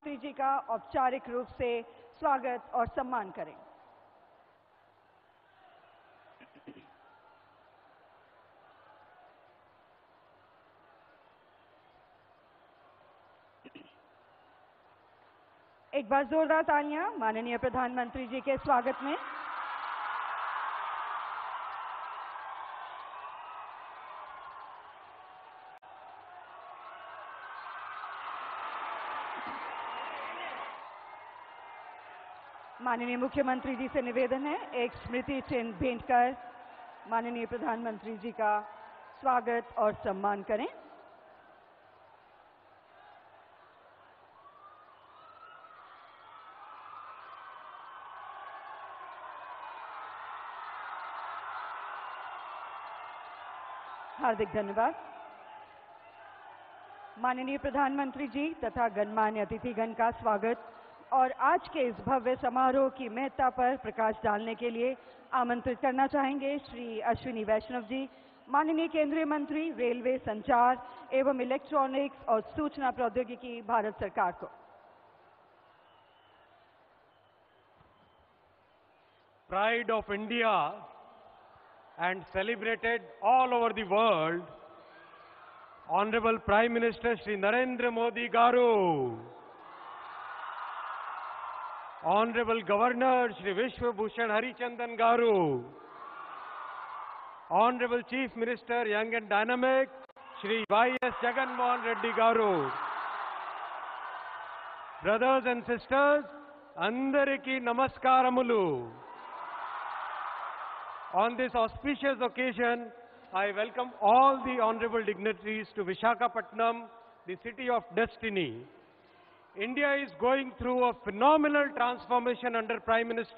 मंत्री जी का औपचारिक रूप से स्वागत और सम्मान करें। एक बार जोरदार तालियां माननीय प्रधानमंत्री जी के स्वागत में। माननीय मुख्यमंत्री जी से निवेदन है, एक स्मृति चिन्ह भेंट कर माननीय प्रधानमंत्री जी का स्वागत और सम्मान करें। हार्दिक धन्यवाद। माननीय प्रधानमंत्री जी तथा गणमान्य अतिथिगण का स्वागत और आज के इस भव्य समारोह की महत्ता पर प्रकाश डालने के लिए आमंत्रित करना चाहेंगे श्री अश्विनी वैष्णव जी, माननीय केंद्रीय मंत्री रेलवे, संचार एवं इलेक्ट्रॉनिक्स और सूचना प्रौद्योगिकी, भारत सरकार को। Pride of India and celebrated all over the world, Honorable Prime Minister Shri Narendra Modi Garu, Honorable Governor Shri Vishwa Bhushan Harichandan Garu, Honorable Chief Minister Young and Dynamic Shri Y.S. Jagan Mohan Reddy Garu, brothers and sisters, Andariki Namaskaramulu. On this auspicious occasion, I welcome all the honorable dignitaries to Visakhapatnam, the city of destiny. India is going through a phenomenal transformation under Prime Minister